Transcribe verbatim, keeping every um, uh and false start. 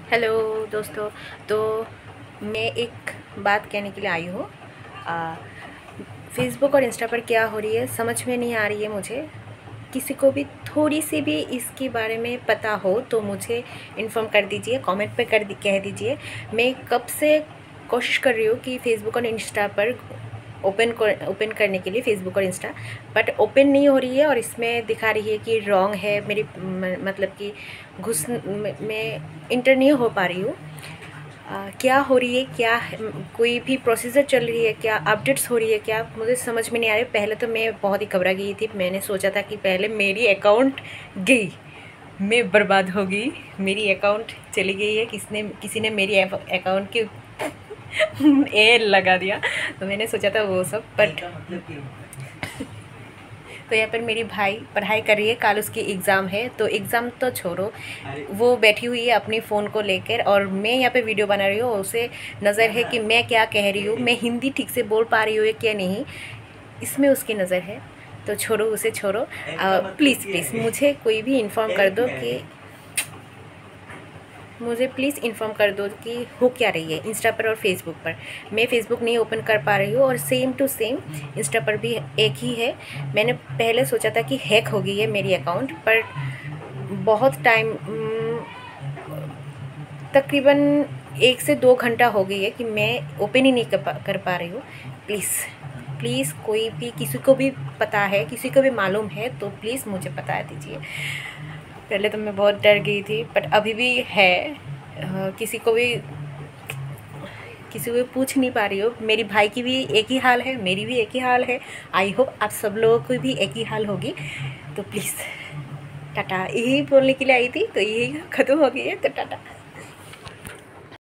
Hello दोस्तों। तो मैं एक बात कहने के लिए आई हूँ। फेसबुक और इंस्टा पर क्या हो रही है समझ में नहीं आ रही है मुझे। किसी को भी थोड़ी सी भी इसके बारे में पता हो तो मुझे इन्फॉर्म कर दीजिए, कमेंट पे कर दी कह दीजिए। मैं कब से कोशिश कर रही हूँ कि फ़ेसबुक और इंस्टा पर ओपन ओपन करने के लिए, फ़ेसबुक और इंस्टा, बट ओपन नहीं हो रही है और इसमें दिखा रही है कि रॉन्ग है। मेरी मतलब कि घुस में इंटर नहीं हो पा रही हूँ। क्या हो रही है, क्या है, कोई भी प्रोसीजर चल रही है क्या, अपडेट्स हो रही है क्या, मुझे समझ में नहीं आ रही। पहले तो मैं बहुत ही घबरा गई थी। मैंने सोचा था कि पहले मेरी अकाउंट गई, मैं बर्बाद हो गई, मेरी अकाउंट चली गई है, किसने किसी ने मेरी अकाउंट के ए लगा दिया। तो मैंने सोचा था वो सब, बट तो यहाँ पर मेरी भाई पढ़ाई कर रही है, कल उसकी एग्ज़ाम है। तो एग्ज़ाम तो छोड़ो, वो बैठी हुई है अपनी फ़ोन को लेकर और मैं यहाँ पे वीडियो बना रही हूँ। उसे नज़र है कि मैं क्या कह रही हूँ, मैं हिंदी ठीक से बोल पा रही हूँ या क्या नहीं, इसमें उसकी नज़र है। तो छोड़ो, उसे छोड़ो। प्लीज़ प्लीज़ मुझे कोई भी इन्फॉर्म कर दो कि मुझे प्लीज़ इन्फॉर्म कर दो कि हो क्या रही है इंस्टा पर और फेसबुक पर। मैं फ़ेसबुक नहीं ओपन कर पा रही हूँ और सेम टू सेम इंस्टा पर भी एक ही है। मैंने पहले सोचा था कि हैक हो गई है मेरी अकाउंट, पर बहुत टाइम, तकरीबन एक से दो घंटा हो गई है कि मैं ओपन ही नहीं कर पा कर पा रही हूँ। प्लीज़ प्लीज़ कोई भी, किसी को भी पता है, किसी को भी मालूम है तो प्लीज़ मुझे बता दीजिए। पहले तो मैं बहुत डर गई थी, बट अभी भी है। आ, किसी को भी किसी को भी पूछ नहीं पा रही हो। मेरी भाई की भी एक ही हाल है, मेरी भी एक ही हाल है। आई होप आप सब लोगों को भी एक ही हाल होगी। तो प्लीज़ टाटा, यही बोलने के लिए आई थी, तो यही ख़त्म हो गई है, तो टाटा।